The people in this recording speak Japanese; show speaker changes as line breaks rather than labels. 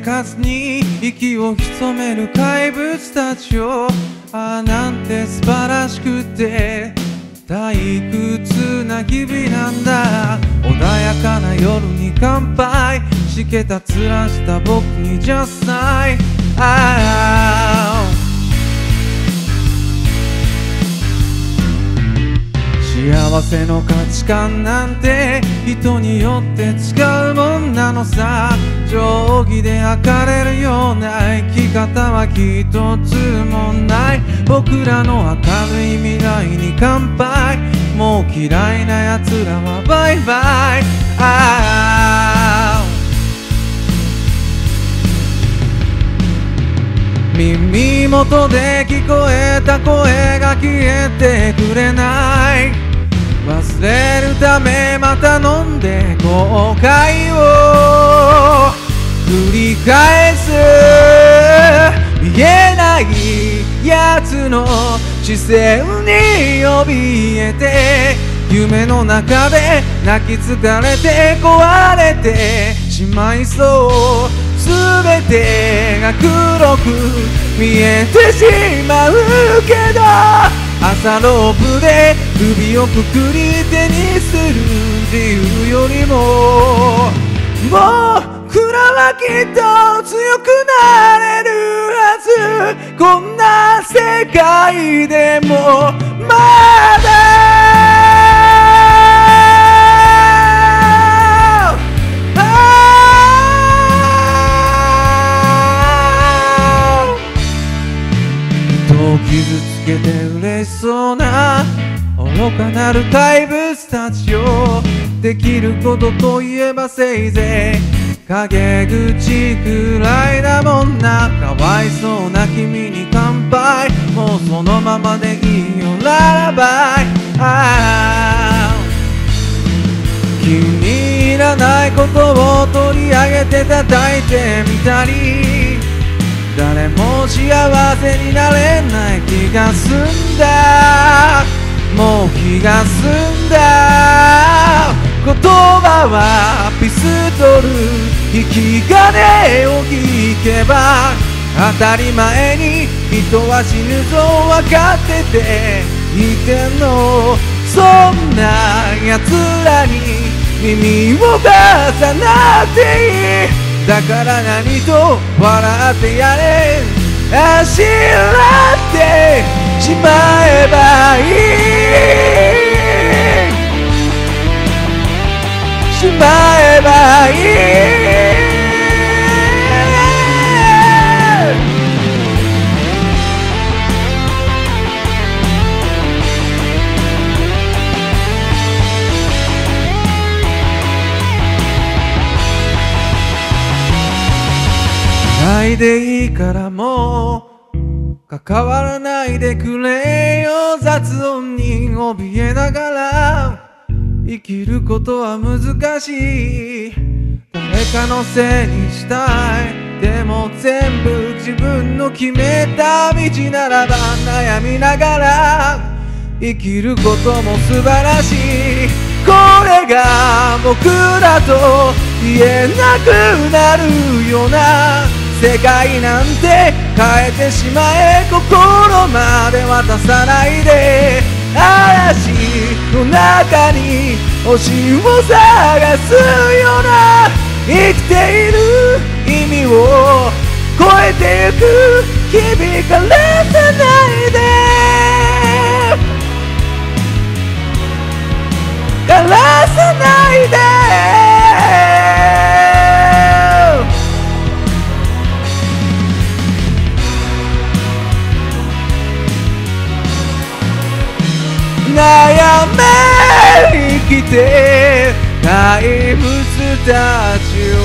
活に息を潜める怪物たちを、ああなんて素晴らしくて退屈な日々なんだ。穏やかな夜に乾杯、しけた面した僕に Just like幸せの価値観なんて人によって違うもんなのさ。定規で測れるような生き方は一つもない。僕らの明るい未来に乾杯、もう嫌いな奴らはバイバイ。耳元で聞こえた声が消えてくれない。忘れるためまた飲んで後悔を繰り返す。見えない奴の視線に怯えて、夢の中で泣き疲れて壊れてしまいそう。全てが黒く見えてしまうけど、朝ロープで首をくくり手にする自由よりも、僕らはきっと強くなれるはず。こんな世界でもまだ傷つけて嬉しそうな愚かなる怪物たちを、できることといえばせいぜい陰口くらいだもんな。かわいそうな君に乾杯、もうそのままでいいよララバイ。気に入らないことを取り上げて叩いてみたり、誰も幸せになれない気が済んだ。もう気が済んだ。言葉はピストル、引き金を引けば当たり前に人は死ぬぞ分かってていてんの。そんな奴らに耳を貸さなくていい。だから何と笑ってやれ、あしらってしまえばいい、しまえばいい。ないでいいからもう関わらないでくれよ。雑音に怯えながら生きることは難しい。誰かのせいにしたい。でも全部自分の決めた道ならば悩みながら生きることも素晴らしい。これが僕だと言えなくなるような世界なんて変えてしまえ。心まで渡さないで。嵐の中に星を探すような生きている意味を超えてゆく響かれてないで、枯らさないで。悩め生きて怪物たちを